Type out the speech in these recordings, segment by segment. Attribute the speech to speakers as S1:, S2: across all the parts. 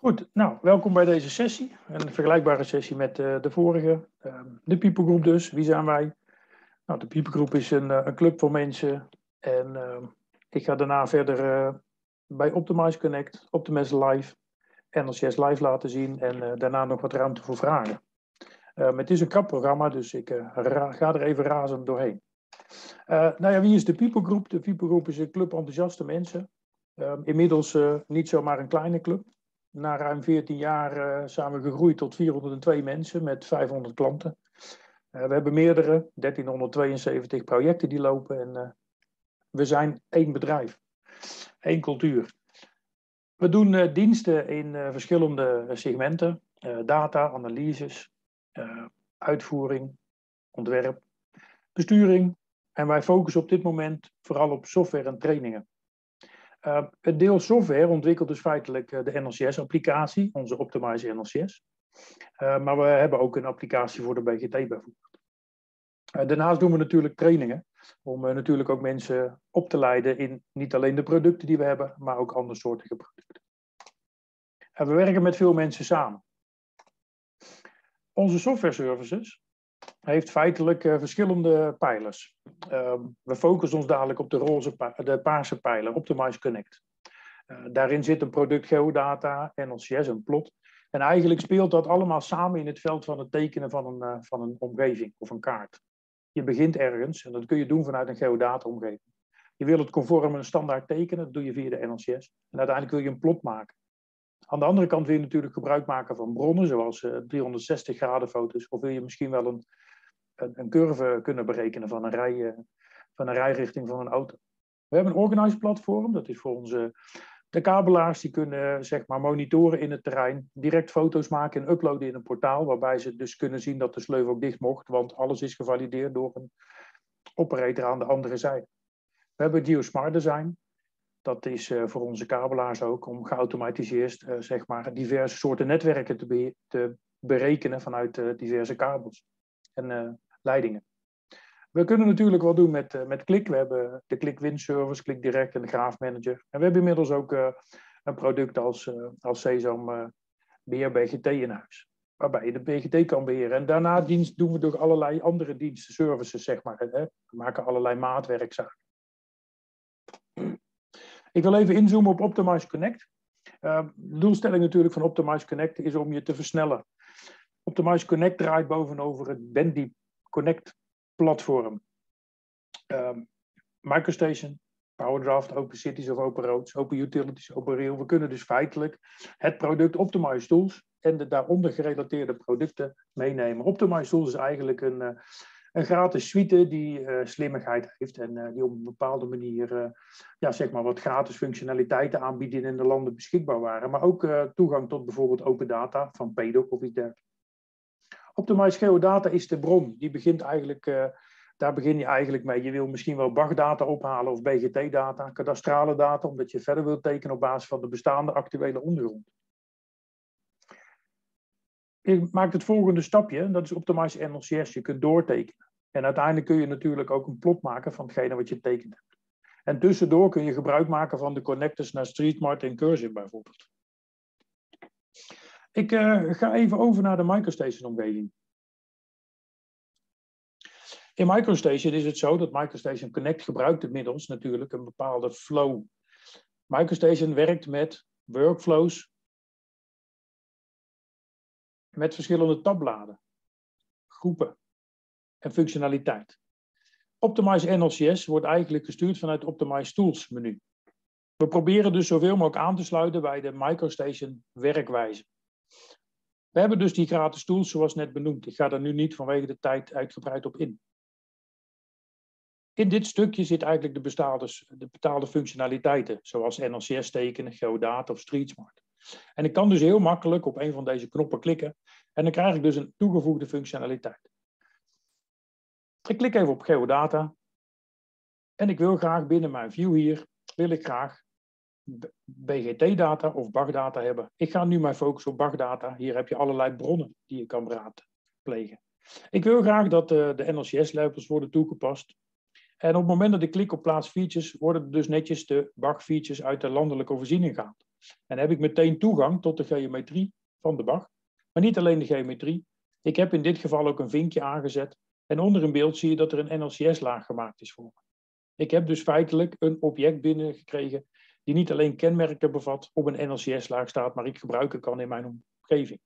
S1: Goed, nou, welkom bij deze sessie. Een vergelijkbare sessie met de vorige. De People Group dus, wie zijn wij? Nou, de People Group is een club voor mensen. En ik ga daarna verder bij Optimize Connect, Optimize Live, NLCS Live laten zien. En daarna nog wat ruimte voor vragen. Het is een krap programma, dus ik ga er even razend doorheen. Nou ja, wie is de People Group? De People Group is een club enthousiaste mensen. Inmiddels niet zomaar een kleine club. Na ruim 14 jaar zijn we gegroeid tot 402 mensen met 500 klanten. We hebben meerdere, 1372 projecten die lopen en we zijn één bedrijf, één cultuur. We doen diensten in verschillende segmenten, data, analyses, uitvoering, ontwerp, besturing. En wij focussen op dit moment vooral op software en trainingen. Het deel software ontwikkelt dus feitelijk de NLCS-applicatie, onze Optimize NLCS. Maar we hebben ook een applicatie voor de BGT bijvoorbeeld. Daarnaast doen we natuurlijk trainingen, om natuurlijk ook mensen op te leiden in niet alleen de producten die we hebben, maar ook andersoortige producten. We werken met veel mensen samen. Onze software services heeft feitelijk verschillende pijlers. We focussen ons dadelijk op de paarse pijler, Optimize Connect. Daarin zit een product geodata, NLCS, een plot. En eigenlijk speelt dat allemaal samen in het veld van het tekenen van een omgeving of een kaart. Je begint ergens en dat kun je doen vanuit een geodata-omgeving. Je wil het conform een standaard tekenen, dat doe je via de NLCS. En uiteindelijk wil je een plot maken. Aan de andere kant wil je natuurlijk gebruik maken van bronnen, zoals 360 graden foto's. Of wil je misschien wel een curve kunnen berekenen van een rijrichting van een auto. We hebben een organized platform, dat is voor de kabelaars die kunnen zeg maar monitoren in het terrein, direct foto's maken en uploaden in een portaal, waarbij ze dus kunnen zien dat de sleuf ook dicht mocht, want alles is gevalideerd door een operator aan de andere zijde. We hebben Geosmart Design. Dat is voor onze kabelaars ook om geautomatiseerd zeg maar diverse soorten netwerken te berekenen vanuit diverse kabels en leidingen. We kunnen natuurlijk wel doen met Qlik. We hebben de Qlik Win Service, Qlik Direct en de Graaf Manager. En we hebben inmiddels ook een product als Sesam Beheer BGT in huis. Waarbij je de BGT kan beheren. En daarna doen we nog allerlei andere diensten, services zeg maar. We maken allerlei maatwerkzaken. Ik wil even inzoomen op Optimize Connect. De doelstelling natuurlijk van Optimize Connect is om je te versnellen. Optimize Connect draait bovenover het Bendy Connect platform. Microstation, PowerDraft, Open Cities of Open Roads, Open Utilities, Open Rail. We kunnen dus feitelijk het product Optimize Tools en de daaronder gerelateerde producten meenemen. Optimize Tools is eigenlijk een gratis suite die slimmigheid heeft en die op een bepaalde manier zeg maar wat gratis functionaliteiten aanbiedt die in de landen beschikbaar waren. Maar ook toegang tot bijvoorbeeld open data van PDOC of iets dergelijks. Optimize Geodata is de bron. Die begint eigenlijk, daar begin je eigenlijk mee. Je wil misschien wel BAG-data ophalen of BGT-data, kadastrale data, omdat je verder wilt tekenen op basis van de bestaande actuele ondergrond. Je maakt het volgende stapje, dat is Optimize NLCS. Je kunt doortekenen. En uiteindelijk kun je natuurlijk ook een plot maken van hetgene wat je tekend hebt. En tussendoor kun je gebruik maken van de connectors naar Streetmart en Cursor bijvoorbeeld. Ik ga even over naar de Microstation-omgeving. In Microstation is het zo dat Microstation Connect gebruikt inmiddels natuurlijk een bepaalde flow. Microstation werkt met workflows met verschillende tabbladen, groepen en functionaliteit. Optimize NLCS wordt eigenlijk gestuurd vanuit het Optimize Tools menu. We proberen dus zoveel mogelijk aan te sluiten bij de Microstation werkwijze. We hebben dus die gratis tools zoals net benoemd. Ik ga daar nu niet vanwege de tijd uitgebreid op in. In dit stukje zit eigenlijk de betaalde functionaliteiten, zoals NLCS tekenen, Geodata of Streetsmart. En ik kan dus heel makkelijk op een van deze knoppen klikken en dan krijg ik dus een toegevoegde functionaliteit. Ik klik even op Geodata en ik wil graag binnen mijn view hier, wil ik graag BGT-data of BAG-data hebben. Ik ga nu mijn focus op BAG-data. Hier heb je allerlei bronnen die je kan raadplegen. Ik wil graag dat de NLCS-labels worden toegepast. En op het moment dat ik klik op plaats features, worden dus netjes de BAG features uit de landelijke voorziening gehaald. En heb ik meteen toegang tot de geometrie van de BAG. Maar niet alleen de geometrie. Ik heb in dit geval ook een vinkje aangezet. En onder in beeld zie je dat er een NLCS-laag gemaakt is voor me. Ik heb dus feitelijk een object binnengekregen die niet alleen kenmerken bevat op een NLCS-laag staat, maar ik gebruiken kan in mijn omgeving.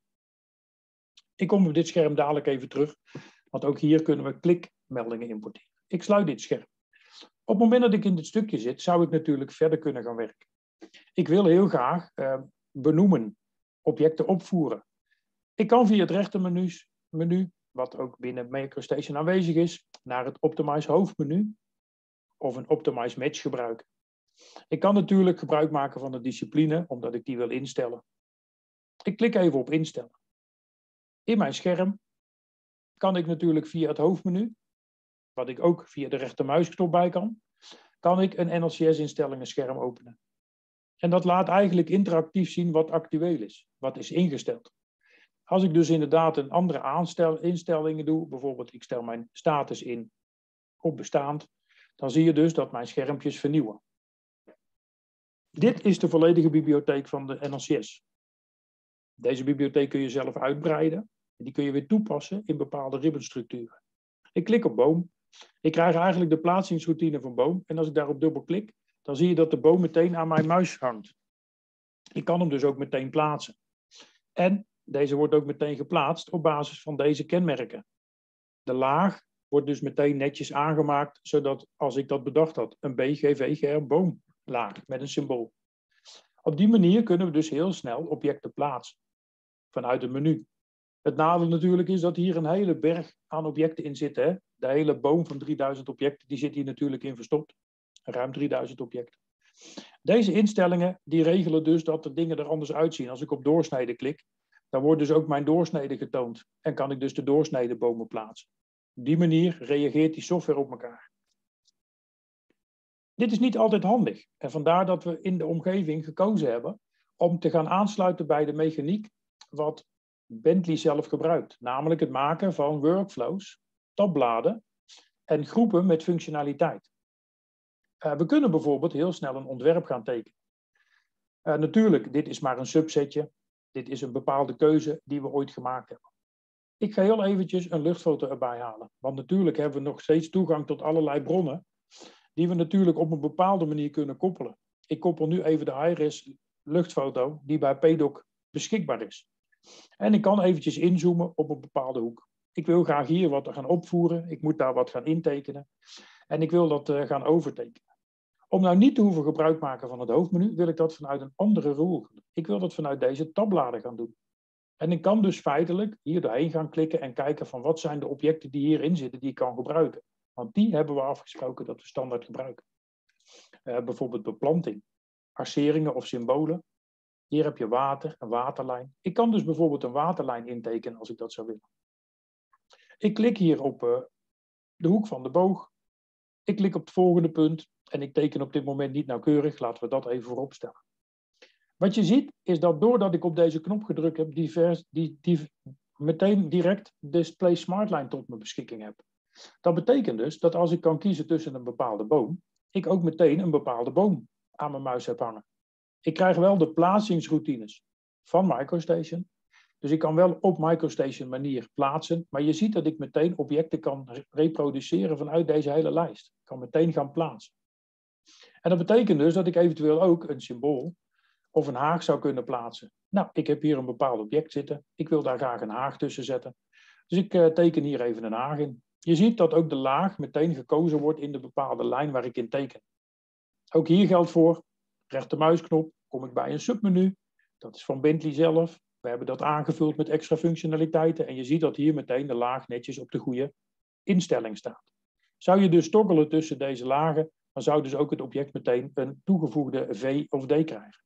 S1: Ik kom op dit scherm dadelijk even terug, want ook hier kunnen we klikmeldingen importeren. Ik sluit dit scherm. Op het moment dat ik in dit stukje zit, zou ik natuurlijk verder kunnen gaan werken. Ik wil heel graag benoemen, objecten opvoeren. Ik kan via het rechtermenu, wat ook binnen MicroStation aanwezig is, naar het Optimize hoofdmenu of een Optimize match gebruiken. Ik kan natuurlijk gebruik maken van de discipline, omdat ik die wil instellen. Ik klik even op instellen. In mijn scherm kan ik natuurlijk via het hoofdmenu, wat ik ook via de rechtermuisknop bij kan ik een NLCS-instellingen scherm openen. En dat laat eigenlijk interactief zien wat actueel is, wat is ingesteld. Als ik dus inderdaad een andere instellingen doe, bijvoorbeeld ik stel mijn status in op bestaand, dan zie je dus dat mijn schermpjes vernieuwen. Dit is de volledige bibliotheek van de NLCS. Deze bibliotheek kun je zelf uitbreiden. En die kun je weer toepassen in bepaalde ribbonstructuren. Ik klik op boom. Ik krijg eigenlijk de plaatsingsroutine van boom. En als ik daarop dubbel klik, dan zie je dat de boom meteen aan mijn muis hangt. Ik kan hem dus ook meteen plaatsen. En deze wordt ook meteen geplaatst op basis van deze kenmerken. De laag wordt dus meteen netjes aangemaakt, zodat als ik dat bedacht had, een BGVGR boomlaag met een symbool. Op die manier kunnen we dus heel snel objecten plaatsen vanuit het menu. Het nadeel natuurlijk is dat hier een hele berg aan objecten in zitten. Hè? De hele boom van 3000 objecten, die zit hier natuurlijk in verstopt. Ruim 3000 objecten. Deze instellingen die regelen dus dat de dingen er anders uitzien. Als ik op doorsnede klik, dan wordt dus ook mijn doorsnede getoond. En kan ik dus de doorsnedebomen plaatsen. Op die manier reageert die software op elkaar. Dit is niet altijd handig. En vandaar dat we in de omgeving gekozen hebben om te gaan aansluiten bij de mechaniek wat Bentley zelf gebruikt. Namelijk het maken van workflows, tabbladen en groepen met functionaliteit. We kunnen bijvoorbeeld heel snel een ontwerp gaan tekenen. Natuurlijk, dit is maar een subsetje. Dit is een bepaalde keuze die we ooit gemaakt hebben. Ik ga heel eventjes een luchtfoto erbij halen. Want natuurlijk hebben we nog steeds toegang tot allerlei bronnen die we natuurlijk op een bepaalde manier kunnen koppelen. Ik koppel nu even de high-res luchtfoto die bij PDOC beschikbaar is. En ik kan eventjes inzoomen op een bepaalde hoek. Ik wil graag hier wat gaan opvoeren. Ik moet daar wat gaan intekenen. En ik wil dat gaan overtekenen. Om nou niet te hoeven gebruik maken van het hoofdmenu, wil ik dat vanuit een andere rol doen. Ik wil dat vanuit deze tabbladen gaan doen. En ik kan dus feitelijk hier doorheen gaan klikken en kijken van wat zijn de objecten die hierin zitten die ik kan gebruiken. Want die hebben we afgesproken dat we standaard gebruiken. Bijvoorbeeld beplanting, arceringen of symbolen. Hier heb je water, een waterlijn. Ik kan dus bijvoorbeeld een waterlijn intekenen als ik dat zou willen. Ik klik hier op de hoek van de boog. Ik klik op het volgende punt. En ik teken op dit moment niet nauwkeurig. Laten we dat even voorop stellen. Wat je ziet is dat doordat ik op deze knop gedrukt heb, die meteen direct Display Smartline tot mijn beschikking heb. Dat betekent dus dat als ik kan kiezen tussen een bepaalde boom, ik ook meteen een bepaalde boom aan mijn muis heb hangen. Ik krijg wel de plaatsingsroutines van MicroStation. Dus ik kan wel op MicroStation manier plaatsen, maar je ziet dat ik meteen objecten kan reproduceren vanuit deze hele lijst. Ik kan meteen gaan plaatsen. En dat betekent dus dat ik eventueel ook een symbool of een haag zou kunnen plaatsen. Nou, ik heb hier een bepaald object zitten. Ik wil daar graag een haag tussen zetten. Dus ik teken hier even een haag in. Je ziet dat ook de laag meteen gekozen wordt in de bepaalde lijn waar ik in teken. Ook hier geldt voor, rechtermuisknop, kom ik bij een submenu. Dat is van Bentley zelf. We hebben dat aangevuld met extra functionaliteiten. En je ziet dat hier meteen de laag netjes op de goede instelling staat. Zou je dus toggelen tussen deze lagen, dan zou dus ook het object meteen een toegevoegde V of D krijgen.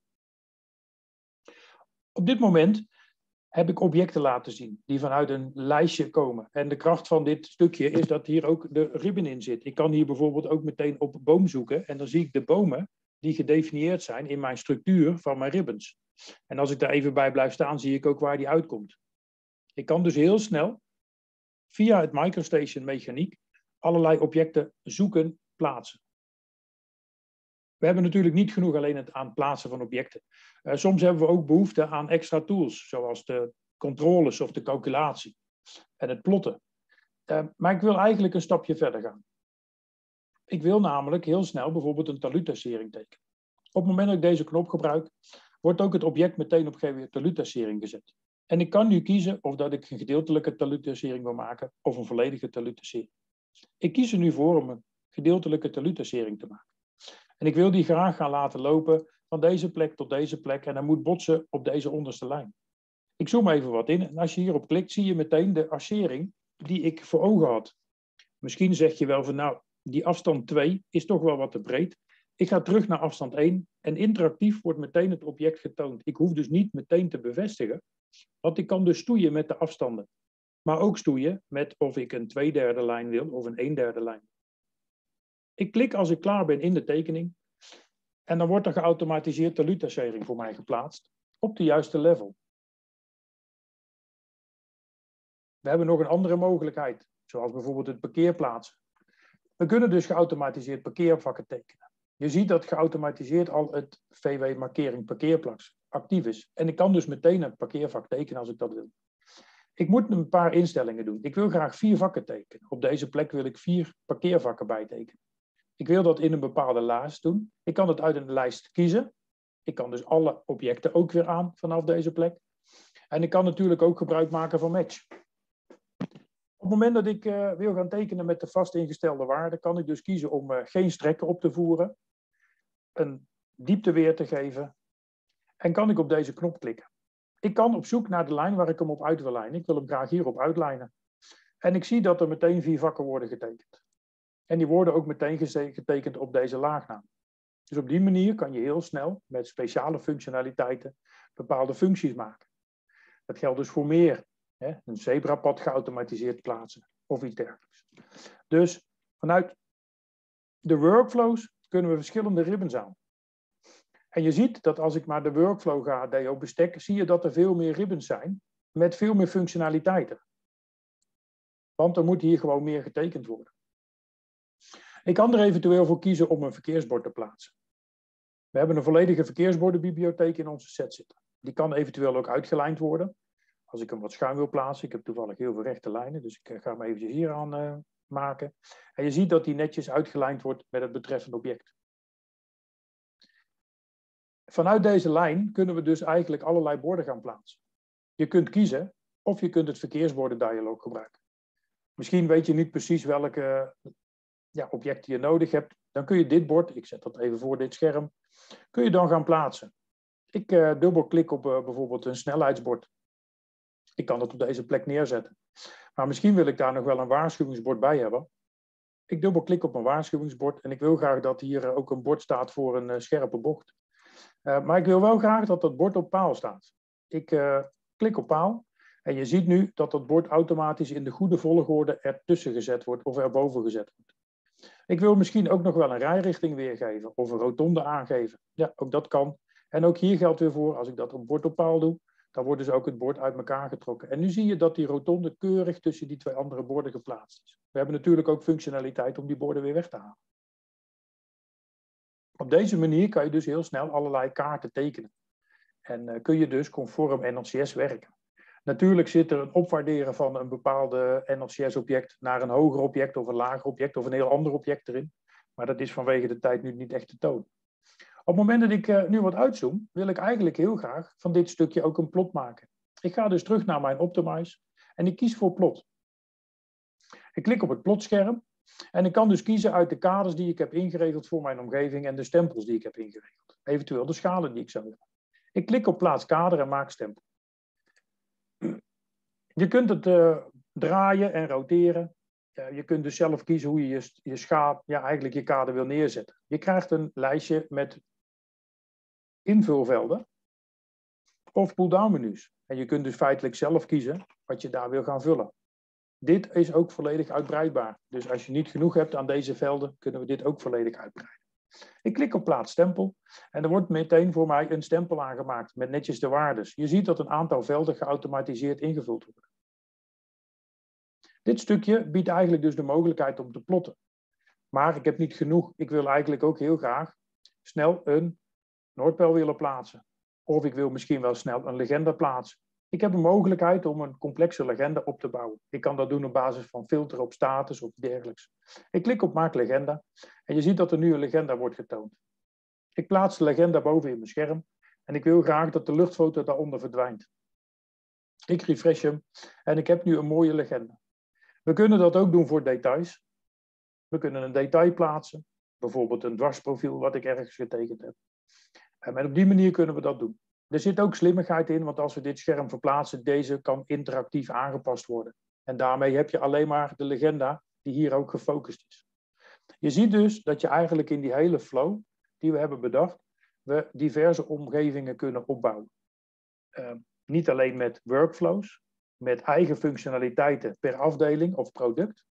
S1: Op dit moment heb ik objecten laten zien die vanuit een lijstje komen. En de kracht van dit stukje is dat hier ook de ribbon in zit. Ik kan hier bijvoorbeeld ook meteen op boom zoeken en dan zie ik de bomen die gedefinieerd zijn in mijn structuur van mijn ribbons. En als ik daar even bij blijf staan, zie ik ook waar die uitkomt. Ik kan dus heel snel via het MicroStation mechaniek allerlei objecten zoeken, plaatsen. We hebben natuurlijk niet genoeg alleen aan het plaatsen van objecten. Soms hebben we ook behoefte aan extra tools, zoals de controles of de calculatie en het plotten. Maar ik wil eigenlijk een stapje verder gaan. Ik wil namelijk heel snel bijvoorbeeld een taludtracering tekenen. Op het moment dat ik deze knop gebruik, wordt ook het object meteen op taludtracering gezet. En ik kan nu kiezen of dat ik een gedeeltelijke taludtracering wil maken of een volledige taludtracering. Ik kies er nu voor om een gedeeltelijke taludtracering te maken. En ik wil die graag gaan laten lopen van deze plek tot deze plek en hij moet botsen op deze onderste lijn. Ik zoom even wat in en als je hierop klikt zie je meteen de arcering die ik voor ogen had. Misschien zeg je wel van nou, die afstand 2 is toch wel wat te breed. Ik ga terug naar afstand 1 en interactief wordt meteen het object getoond. Ik hoef dus niet meteen te bevestigen, want ik kan dus stoeien met de afstanden. Maar ook stoeien met of ik een 2/3 lijn wil of een 1/3 lijn. Ik klik als ik klaar ben in de tekening en dan wordt er geautomatiseerd taludtracering voor mij geplaatst op de juiste level. We hebben nog een andere mogelijkheid, zoals bijvoorbeeld het parkeerplaatsen. We kunnen dus geautomatiseerd parkeervakken tekenen. Je ziet dat geautomatiseerd al het VW-markering parkeerplaats actief is. En ik kan dus meteen het parkeervak tekenen als ik dat wil. Ik moet een paar instellingen doen. Ik wil graag 4 vakken tekenen. Op deze plek wil ik 4 parkeervakken bijtekenen. Ik wil dat in een bepaalde lijst doen. Ik kan het uit een lijst kiezen. Ik kan dus alle objecten ook weer aan vanaf deze plek. En ik kan natuurlijk ook gebruik maken van match. Op het moment dat ik wil gaan tekenen met de vast ingestelde waarde, kan ik dus kiezen om geen strekken op te voeren, een diepte weer te geven en kan ik op deze knop klikken. Ik kan op zoek naar de lijn waar ik hem op uit wil lijnen. Ik wil hem graag hierop uitlijnen. En ik zie dat er meteen 4 vakken worden getekend. En die worden ook meteen getekend op deze laagnaam. Dus op die manier kan je heel snel met speciale functionaliteiten bepaalde functies maken. Dat geldt dus voor meer. Een zebrapad geautomatiseerd plaatsen of iets dergelijks. Dus vanuit de workflows kunnen we verschillende ribbons aan. En je ziet dat als ik maar de workflow ga DO bestek, zie je dat er veel meer ribbons zijn met veel meer functionaliteiten. Want er moet hier gewoon meer getekend worden. Ik kan er eventueel voor kiezen om een verkeersbord te plaatsen. We hebben een volledige verkeersbordenbibliotheek in onze set zitten. Die kan eventueel ook uitgelijnd worden. Als ik hem wat schuin wil plaatsen, ik heb toevallig heel veel rechte lijnen, dus ik ga hem eventjes hier aan maken. En je ziet dat die netjes uitgelijnd wordt met het betreffende object. Vanuit deze lijn kunnen we dus eigenlijk allerlei borden gaan plaatsen. Je kunt kiezen of je kunt het verkeersbordendialoog gebruiken. Misschien weet je niet precies welke objecten je nodig hebt. Dan kun je dit bord, ik zet dat even voor dit scherm, kun je dan gaan plaatsen. Ik dubbelklik op bijvoorbeeld een snelheidsbord. Ik kan het op deze plek neerzetten. Maar misschien wil ik daar nog wel een waarschuwingsbord bij hebben. Ik dubbelklik op een waarschuwingsbord en ik wil graag dat hier ook een bord staat voor een scherpe bocht. Maar ik wil wel graag dat dat bord op paal staat. Ik klik op paal en je ziet nu dat dat bord automatisch in de goede volgorde ertussen gezet wordt of erboven gezet wordt. Ik wil misschien ook nog wel een rijrichting weergeven of een rotonde aangeven. Ja, ook dat kan. En ook hier geldt weer voor, als ik dat op bord op paal doe, dan wordt dus ook het bord uit elkaar getrokken. En nu zie je dat die rotonde keurig tussen die 2 andere borden geplaatst is. We hebben natuurlijk ook functionaliteit om die borden weer weg te halen. Op deze manier kan je dus heel snel allerlei kaarten tekenen. En kun je dus conform NLCS werken. Natuurlijk zit er een opwaarderen van een bepaalde NLCS-object naar een hoger object of een lager object of een heel ander object erin. Maar dat is vanwege de tijd nu niet echt te tonen. Op het moment dat ik nu wat uitzoom, wil ik eigenlijk heel graag van dit stukje ook een plot maken. Ik ga dus terug naar mijn Optimize en ik kies voor plot. Ik klik op het plotscherm en ik kan dus kiezen uit de kaders die ik heb ingeregeld voor mijn omgeving en de stempels die ik heb ingeregeld. Eventueel de schalen die ik zou willen. Ik klik op plaats kader en maak stempel. Je kunt het draaien en roteren. Je kunt dus zelf kiezen hoe je je schaal, eigenlijk je kader wil neerzetten. Je krijgt een lijstje met invulvelden of pull-down menus. En je kunt dus feitelijk zelf kiezen wat je daar wil gaan vullen. Dit is ook volledig uitbreidbaar. Dus als je niet genoeg hebt aan deze velden, kunnen we dit ook volledig uitbreiden. Ik klik op plaats stempel en er wordt meteen voor mij een stempel aangemaakt met netjes de waardes. Je ziet dat een aantal velden geautomatiseerd ingevuld worden. Dit stukje biedt eigenlijk dus de mogelijkheid om te plotten. Maar ik heb niet genoeg. Ik wil eigenlijk ook heel graag snel een Noordpijl willen plaatsen. Of ik wil misschien wel snel een legenda plaatsen. Ik heb een mogelijkheid om een complexe legenda op te bouwen. Ik kan dat doen op basis van filteren op status of dergelijks. Ik klik op maak legenda en je ziet dat er nu een legenda wordt getoond. Ik plaats de legenda boven in mijn scherm en ik wil graag dat de luchtfoto daaronder verdwijnt. Ik refresh hem en ik heb nu een mooie legenda. We kunnen dat ook doen voor details. We kunnen een detail plaatsen, bijvoorbeeld een dwarsprofiel wat ik ergens getekend heb. En op die manier kunnen we dat doen. Er zit ook slimmigheid in, want als we dit scherm verplaatsen, deze kan interactief aangepast worden. En daarmee heb je alleen maar de legenda die hier ook gefocust is. Je ziet dus dat je eigenlijk in die hele flow die we hebben bedacht, we diverse omgevingen kunnen opbouwen. Niet alleen met workflows, met eigen functionaliteiten per afdeling of product.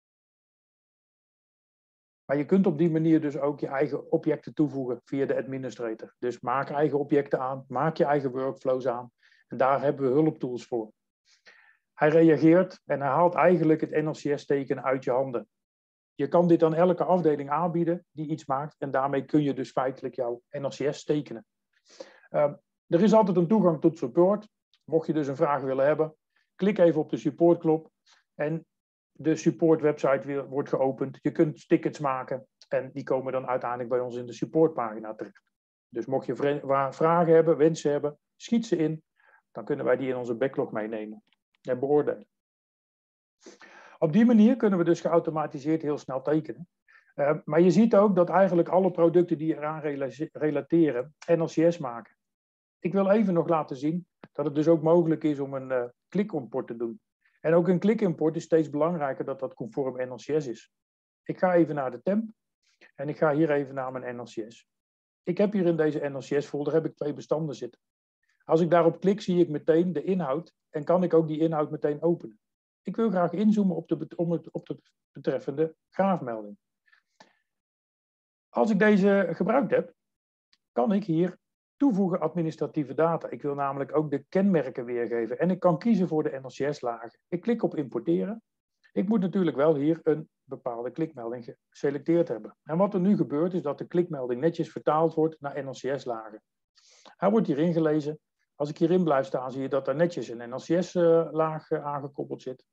S1: Maar je kunt op die manier dus ook je eigen objecten toevoegen via de administrator. Dus maak eigen objecten aan, maak je eigen workflows aan. En daar hebben we hulptools voor. Hij reageert en hij haalt eigenlijk het NLCS-teken uit je handen. Je kan dit aan elke afdeling aanbieden die iets maakt. En daarmee kun je dus feitelijk jouw NLCS tekenen. Er is altijd een toegang tot support. Mocht je dus een vraag willen hebben, klik even op de supportknop. En de support website weer wordt geopend. Je kunt tickets maken en die komen dan uiteindelijk bij ons in de supportpagina terecht. Dus mocht je vragen hebben, wensen hebben, schiet ze in. Dan kunnen wij die in onze backlog meenemen en beoordelen. Op die manier kunnen we dus geautomatiseerd heel snel tekenen. Maar je ziet ook dat eigenlijk alle producten die eraan relateren NLCS maken. Ik wil even nog laten zien dat het dus ook mogelijk is om een klikimport te doen. En ook een klikimport is steeds belangrijker dat dat conform NLCS is. Ik ga even naar de temp en ik ga hier even naar mijn NLCS. Ik heb hier in deze NLCS-folder heb ik 2 bestanden zitten. Als ik daarop klik, zie ik meteen de inhoud en kan ik ook die inhoud meteen openen. Ik wil graag inzoomen op de betreffende graafmelding. Als ik deze gebruikt heb, kan ik hier toevoegen administratieve data. Ik wil namelijk ook de kenmerken weergeven en ik kan kiezen voor de NLCS-lagen. Ik klik op importeren. Ik moet natuurlijk wel hier een bepaalde klikmelding geselecteerd hebben. En wat er nu gebeurt is dat de klikmelding netjes vertaald wordt naar NLCS-lagen. Hij wordt hier ingelezen. Als ik hierin blijf staan, zie je dat er netjes een NLCS-laag aangekoppeld zit.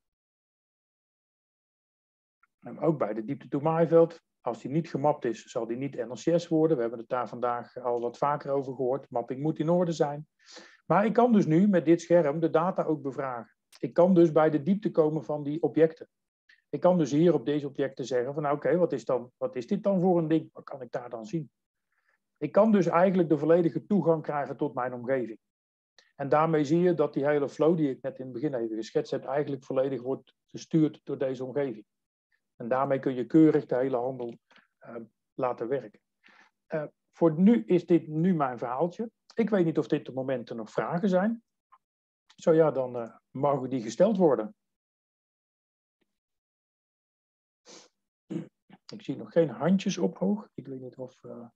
S1: En ook bij de diepte-to-maaiveld. Als die niet gemapt is, zal die niet NLCS worden. We hebben het daar vandaag al wat vaker over gehoord. Mapping moet in orde zijn. Maar ik kan dus nu met dit scherm de data ook bevragen. Ik kan dus bij de diepte komen van die objecten. Ik kan dus hier op deze objecten zeggen van nou, oké, wat is dit dan voor een ding? Wat kan ik daar dan zien? Ik kan dus eigenlijk de volledige toegang krijgen tot mijn omgeving. En daarmee zie je dat die hele flow die ik net in het begin even geschetst heb, eigenlijk volledig wordt gestuurd door deze omgeving. En daarmee kun je keurig de hele handel laten werken. Voor nu is dit nu mijn verhaaltje. Ik weet niet of dit op momenten nog vragen zijn. Zo ja, dan mogen die gesteld worden. Ik zie nog geen handjes omhoog. Ik weet niet of we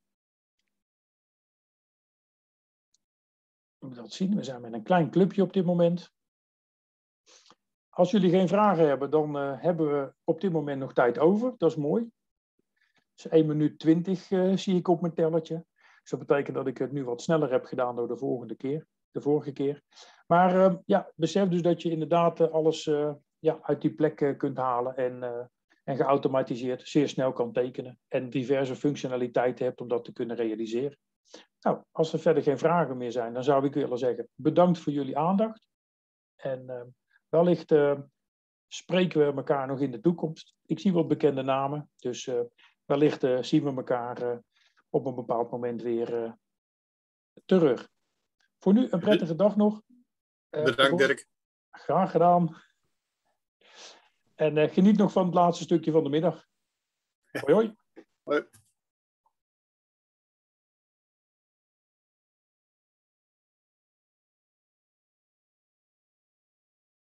S1: dat zien. We zijn met een klein clubje op dit moment. Als jullie geen vragen hebben, dan hebben we op dit moment nog tijd over. Dat is mooi. Dus 1 minuut 20 zie ik op mijn tellertje. Dus dat betekent dat ik het nu wat sneller heb gedaan dan de vorige keer. Maar ja, besef dus dat je inderdaad alles uit die plek kunt halen en geautomatiseerd zeer snel kan tekenen. En diverse functionaliteiten hebt om dat te kunnen realiseren. Nou, als er verder geen vragen meer zijn, dan zou ik willen zeggen bedankt voor jullie aandacht. En wellicht spreken we elkaar nog in de toekomst. Ik zie wat bekende namen, dus wellicht zien we elkaar op een bepaald moment weer terug. Voor nu een prettige dag nog.
S2: Bedankt Dirk.
S1: Graag gedaan. En geniet nog van het laatste stukje van de middag. Hoi hoi.
S2: Hoi.